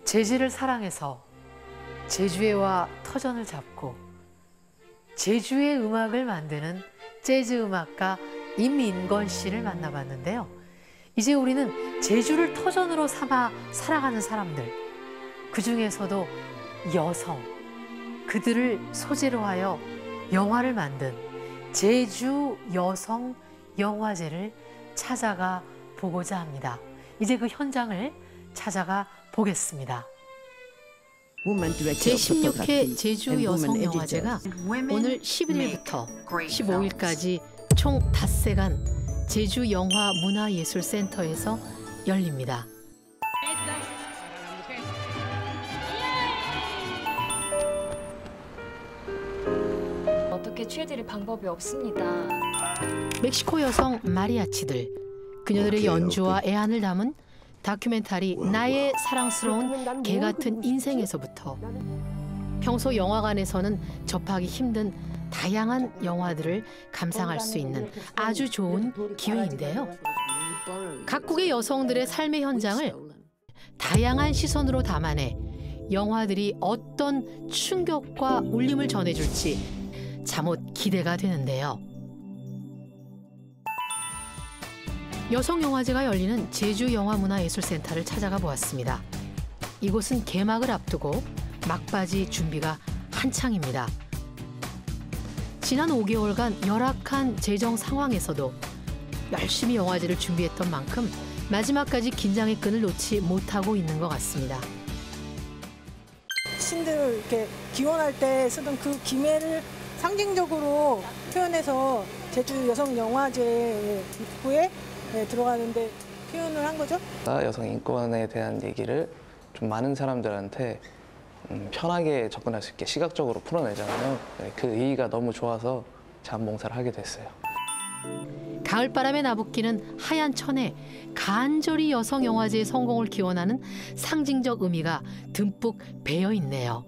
제주를 사랑해서 제주에와 터전을 잡고 제주의 음악을 만드는 재즈 음악가 임인권 씨를 만나봤는데요. 이제 우리는 제주를 터전으로 삼아 살아가는 사람들, 그중에서도 여성, 그들을 소재로 하여 영화를 만든 제주 여성 영화제를 찾아가 보고자 합니다. 이제 그 현장을 찾아가 보겠습니다. 제16회 제주 여성 영화제가 오늘 11일부터 15일까지 총 닷새간 제주 영화 문화예술센터에서 열립니다. 어떻게 취해드릴 방법이 없습니다. 멕시코 여성 마리아치들, 그녀들의 연주와 애환을 담은 다큐멘터리 나의 사랑스러운 개 같은 인생에서부터 평소 영화관에서는 접하기 힘든 다양한 영화들을 감상할 수 있는 아주 좋은 기회인데요. 각국의 여성들의 삶의 현장을 다양한 시선으로 담아내 영화들이 어떤 충격과 울림을 전해줄지 잠옷 기대가 되는데요. 여성영화제가 열리는 제주영화문화예술센터를 찾아가 보았습니다. 이곳은 개막을 앞두고 막바지 준비가 한창입니다. 지난 5개월간 열악한 재정 상황에서도 열심히 영화제를 준비했던 만큼 마지막까지 긴장의 끈을 놓지 못하고 있는 것 같습니다. 신들을 이렇게 기원할 때 쓰던 그 기매를 상징적으로 표현해서 제주 여성영화제 입구에 들어가는데 표현을 한 거죠. 여성 인권에 대한 얘기를 좀 많은 사람들한테 편하게 접근할 수 있게 시각적으로 풀어내잖아요. 그 의의가 너무 좋아서 자원봉사를 하게 됐어요. 가을바람에 나부끼는 하얀 천에 간절히 여성영화제의 성공을 기원하는 상징적 의미가 듬뿍 배어있네요.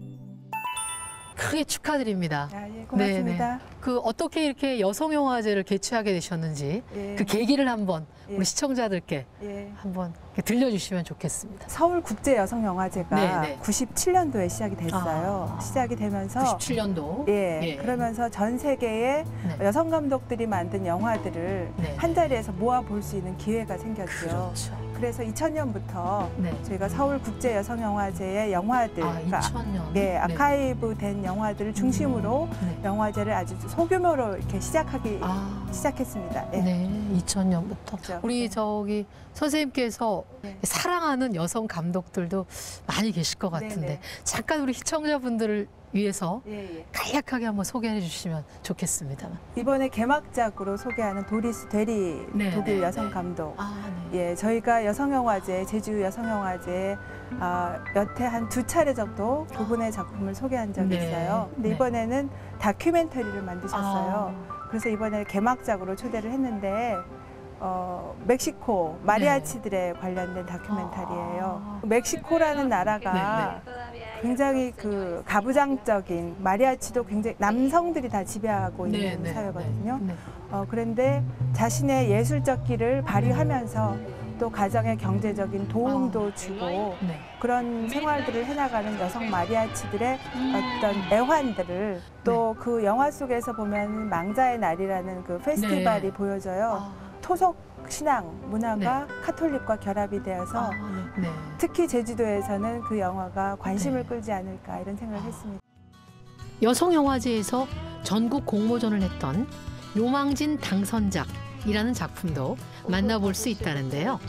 크게 축하드립니다. 예, 고맙습니다. 네네. 그 어떻게 이렇게 여성영화제를 개최하게 되셨는지 그 계기를 한번 우리 시청자들께 한번 들려주시면 좋겠습니다. 서울국제여성영화제가 97년도에 시작이 됐어요. 시작이 되면서 97년도. 그러면서 전 세계의 여성 감독들이 만든 영화들을 한 자리에서 모아 볼 수 있는 기회가 생겼죠. 그렇죠. 그래서 2000년부터 저희가 서울국제여성영화제의 영화들, 그러니까 2000년. 아카이브된 영화들을 중심으로 영화제를 아주 소규모로 이렇게 시작했습니다. 네, 2000년부터. 그렇죠. 우리 저기 선생님께서 사랑하는 여성 감독들도 많이 계실 것 같은데 잠깐 우리 시청자분들을 위해서 간략하게 한번 소개해 주시면 좋겠습니다. 이번에 개막작으로 소개하는 도리스 데리 독일 여성 감독. 저희가 여성영화제, 제주 여성영화제 여태 한 2차례 정도 그분의 작품을 소개한 적이 있어요. 근데 이번에는 다큐멘터리를 만드셨어요. 그래서 이번에 개막작으로 초대를 했는데 멕시코 마리아치들에 관련된 다큐멘터리예요. 멕시코라는 나라가 굉장히 그 가부장적인, 마리아치도 굉장히 남성들이 다 지배하고 있는 사회거든요. 그런데 자신의 예술적 길을 발휘하면서 또 가정의 경제적인 도움도 주고 그런 생활들을 해나가는 여성 마리아치들의 어떤 애환들을 또 그 영화 속에서 보면 망자의 날이라는 그 페스티벌이 보여져요. 토속 신앙 문화가 카톨릭과 결합이 되어서 특히 제주도에서는 그 영화가 관심을 끌지 않을까 이런 생각을 했습니다. 여성영화제에서 전국 공모전을 했던 요망진 당선작이라는 작품도 만나볼 수 있다는데요.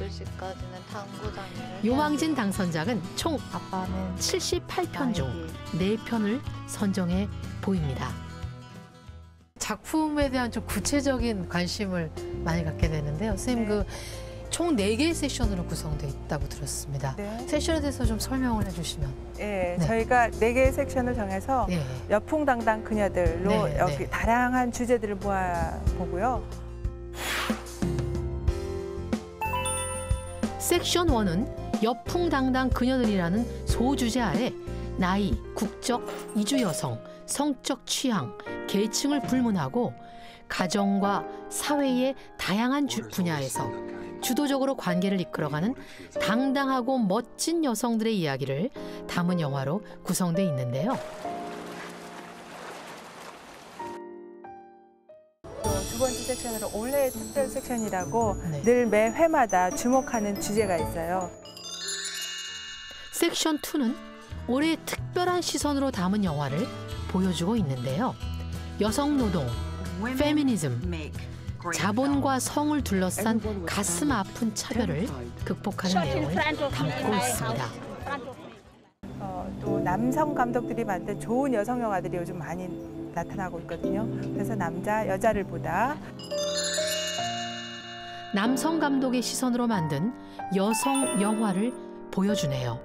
요망진 당선작은 총 78편 중 4편을 선정해 보입니다. 작품에 대한 좀 구체적인 관심을 많이 갖게 되는데요. 선생님, 그 총 4개의 세션으로 구성되어 있다고 들었습니다. 세션에 대해서 좀 설명을 해주시면. 저희가 4개의 섹션을 정해서 여풍당당 그녀들로 여기 다양한 주제들을 모아보고요. 섹션 1은 여풍당당 그녀들이라는 소주제 아래 나이, 국적, 이주 여성, 성적 취향, 계층을 불문하고 가정과 사회의 다양한 분야에서 주도적으로 관계를 이끌어가는 당당하고 멋진 여성들의 이야기를 담은 영화로 구성돼 있는데요. 두 번째 섹션으로 올해의 특별 섹션이라고 네. 늘 매 회마다 주목하는 주제가 있어요. 섹션 2는 올해의 특별한 시선으로 담은 영화를 보여주고 있는데요. 여성 노동, 페미니즘, 자본과 성을 둘러싼 가슴 아픈 차별을 극복하는 내용을 담고 있습니다. 또 남성 감독들이 만든 좋은 여성 영화들이 요즘 많이 나타나고 있거든요. 그래서 남자, 여자를 보다. 남성 감독의 시선으로 만든 여성 영화를 보여주네요.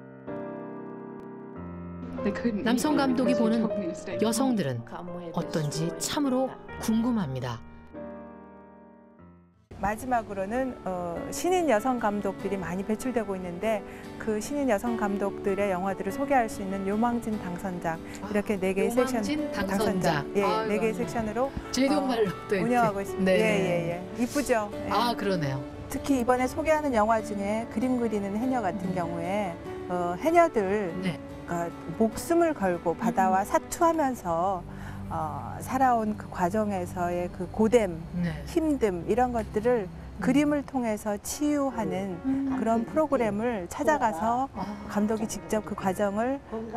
남성 감독이 보는 여성들은 어떤지 참으로 궁금합니다. 마지막으로는 신인 여성 감독들이 많이 배출되고 있는데 그 신인 여성 감독들의 영화들을 소개할 수 있는 요망진 당선작 이렇게 4개의 섹션 당선작. 예, 4개의 섹션으로 제동말로 또 운영하고 있습니다. 네. 이쁘죠? 예. 아, 그러네요. 특히 이번에 소개하는 영화 중에 그림 그리는 해녀 같은 경우에 해녀들 네. 목숨을 걸고 바다와 사투하면서 살아온 그 과정에서의 그 고됨, 네. 힘듦 이런 것들을 그림을 통해서 치유하는 그런 프로그램을 찾아가서 감독이 직접 그 과정을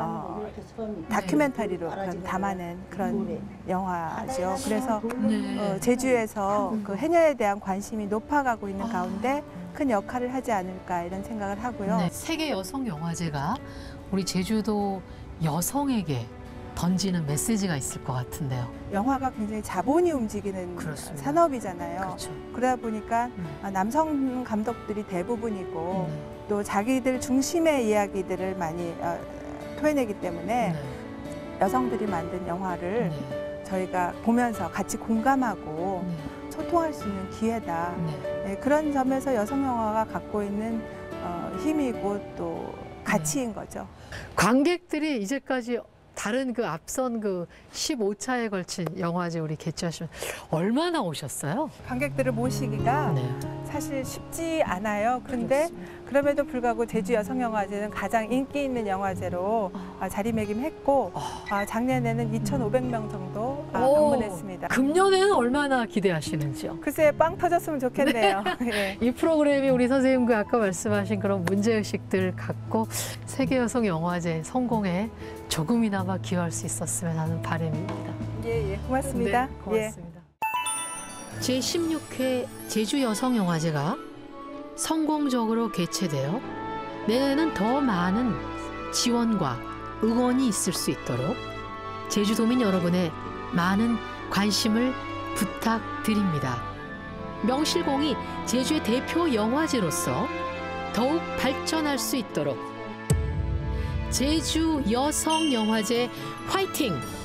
다큐멘터리로 담아낸 그런 영화죠. 그래서 네. 제주에서 그 해녀에 대한 관심이 높아가고 있는 가운데 큰 역할을 하지 않을까 이런 생각을 하고요. 네. 세계 여성 영화제가 우리 제주도 여성에게 던지는 메시지가 있을 것 같은데요. 영화가 굉장히 자본이 움직이는 그렇습니다. 산업이잖아요. 그렇죠. 그러다 보니까 남성 감독들이 대부분이고 또 자기들 중심의 이야기들을 많이 토해내기 때문에 네. 여성들이 만든 영화를 네. 저희가 보면서 같이 공감하고 네. 소통할 수 있는 기회다. 네. 네, 그런 점에서 여성 영화가 갖고 있는 힘이고 또 가치인 거죠. 관객들이 이제까지 다른 그 앞선 그 15차에 걸친 영화제 우리 개최하시면 얼마나 오셨어요? 관객들을 모시기가 네. 사실 쉽지 않아요. 근데 그럼에도 불구하고 제주 여성영화제는 가장 인기 있는 영화제로 자리매김했고 작년에는 2,500명 정도 방문했습니다. 금년에는 얼마나 기대하시는지요? 글쎄 빵 터졌으면 좋겠네요. 예. 이 프로그램이 우리 선생님과 아까 말씀하신 그런 문제의식들을 갖고 세계여성영화제 성공에 조금이나마 기여할 수 있었으면 하는 바람입니다. 예, 고맙습니다. 네, 고맙습니다. 제16회 제주여성영화제가 성공적으로 개최되어 내년에는 더 많은 지원과 응원이 있을 수 있도록 제주도민 여러분의 많은 관심을 부탁드립니다. 명실공히 제주의 대표 영화제로서 더욱 발전할 수 있도록 제주 여성영화제 화이팅!